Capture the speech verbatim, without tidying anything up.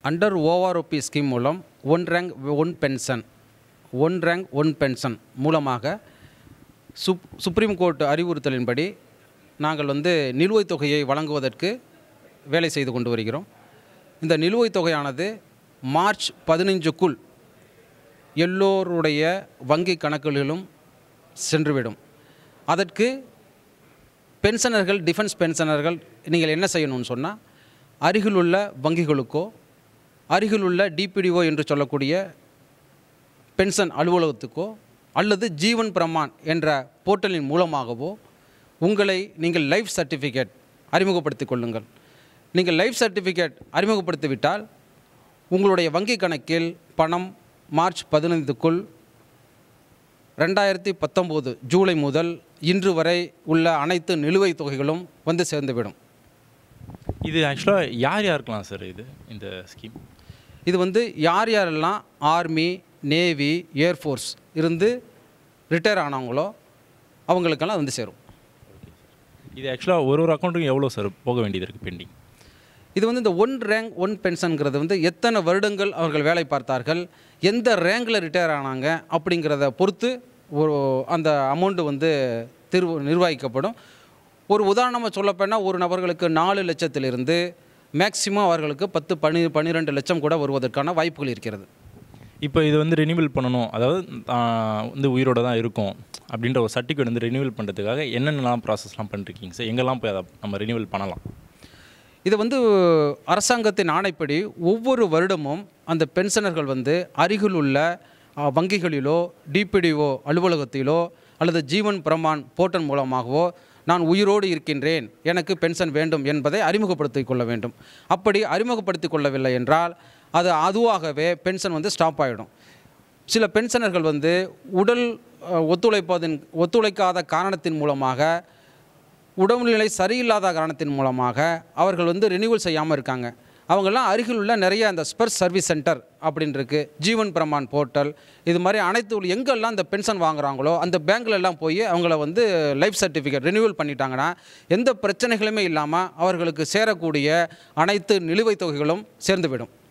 Under OROP scheme மூலம் one rank one pension one rank one pension மூலமாக சுப் supreme court அறிவுறுத்தலின்படி நாங்கள் வந்து நிலுவைத் தொகையை வழங்குவதற்கு வேலை செய்து கொண்டு வருகிறோம். இந்த நிலுவைத் தொகையானது மார்ச் பதினைஞ்சுக்குள் எல்லோருடைய வங்கி கணக்குகளிலும் சென்றுவிடும். அதற்கு பென்ஷனர்கள், டிஃபென்ஸ் பென்ஷனர்கள் நீங்கள் என்ன செய்யணும்னு சொன்னால், அருகிலுள்ள வங்கிகளுக்கோ அருகிலுள்ள டிபிடிஓ என்று சொல்லக்கூடிய பென்ஷன் அலுவலகத்துக்கோ அல்லது ஜீவன் பிரமான் என்ற போர்ட்டலின் மூலமாகவோ உங்களை நீங்கள் லைஃப் சர்டிஃபிகேட் அறிமுகப்படுத்திக் கொள்ளுங்கள். நீங்கள் லைஃப் சர்டிஃபிகேட் அறிமுகப்படுத்திவிட்டால் உங்களுடைய வங்கி கணக்கில் பணம் மார்ச் பதினைந்துக்குள் ரெண்டாயிரத்தி பத்தொம்போது ஜூலை முதல் இன்று வரை உள்ள அனைத்து நிலுவைத் தொகைகளும் வந்து சேர்ந்துவிடும். இது ஆக்சுவலாக யார் யாருக்கலாம் சார் இது இந்த ஸ்கீம்? இது வந்து யார் யாரெல்லாம் ஆர்மி, நேவி, ஏர்ஃபோர்ஸ் இருந்து ரிட்டையர் ஆனவங்களோ அவங்களுக்கெல்லாம் வந்து சேரும். இது ஆக்சுவலாக ஒரு ஒரு அக்கௌண்ட்டுக்கும் எவ்வளோ சார் போக வேண்டியது இருக்குது பெண்டிங்? இது வந்து இந்த ஒன் ரேங்க் ஒன் பென்ஷனுங்கிறது வந்து எத்தனை வருடங்கள் அவர்கள் வேலை பார்த்தார்கள், எந்த ரேங்கில் ரிட்டையர் ஆனாங்க அப்படிங்கிறத பொறுத்து ஒரு அந்த அமௌண்ட்டு வந்து திரு நிர்வகிக்கப்படும். ஒரு உதாரணமாக சொல்லப்போனால் ஒரு நபர்களுக்கு நாலு லட்சத்திலிருந்து மேக்சிமம் அவர்களுக்கு பத்து பனி பன்னிரெண்டு லட்சம் கூட வருவதற்கான வாய்ப்புகள் இருக்கிறது. இப்போ இது வந்து ரினியூவல் பண்ணணும், அதாவது வந்து உயிரோடு தான் இருக்கும் அப்படின்ற ஒரு சர்டிஃபிகேட் வந்து ரினியூவல் பண்ணுறதுக்காக என்னென்னலாம் ப்ராசஸ்லாம் பண்ணிருக்கீங்க சார்? எங்கெல்லாம் போய் அதை நம்ம ரினியூவல் பண்ணலாம்? இது வந்து அரசாங்கத்தின் ஆணைப்படி ஒவ்வொரு வருடமும் அந்த பென்ஷனர்கள் வந்து அருகில் உள்ள வங்கிகளிலோ டிபிடிஓ அலுவலகத்திலோ அல்லது ஜீவன் பிரமான் போர்ட்டல் மூலமாகவோ நான் உயிரோடு இருக்கின்றேன், எனக்கு பென்ஷன் வேண்டும் என்பதை அறிமுகப்படுத்தி கொள்ள வேண்டும். அப்படி அறிமுகப்படுத்தி கொள்ளவில்லை என்றால் அது அதுவாகவே பென்ஷன் வந்து ஸ்டாப் ஆகிடும். சில பென்ஷனர்கள் வந்து உடல் ஒத்துழைப்பதன் ஒத்துழைக்காத காரணத்தின் மூலமாக, உடல்நிலை சரியில்லாத காரணத்தின் மூலமாக அவர்கள் வந்து ரினியூவல் செய்யாமல் இருக்காங்க. அவங்கெல்லாம் அருகில் உள்ள நிறைய அந்த ஸ்பெர்ஸ் சர்வீஸ் சென்டர் அப்படின்னு இருக்குது, ஜீவன் பிரமான் போர்ட்டல், இது மாதிரி அனைத்து எங்கெல்லாம் இந்த பென்ஷன் வாங்குகிறாங்களோ அந்த பேங்க்லெல்லாம் போய் அவங்கள வந்து லைஃப் சர்டிஃபிகேட் ரினியூவல் பண்ணிட்டாங்கன்னா எந்த பிரச்சனைகளுமே இல்லாமல் அவர்களுக்கு சேரக்கூடிய அனைத்து நிலுவைத் தொகைகளும் சேர்ந்துவிடும்.